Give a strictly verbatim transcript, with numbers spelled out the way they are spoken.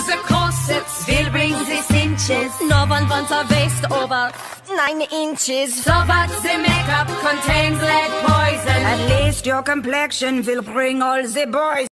the corsets will bring the cinches. No one wants a waist over nine inches. So that the makeup contains lead poison. At least your complexion will bring all the boys.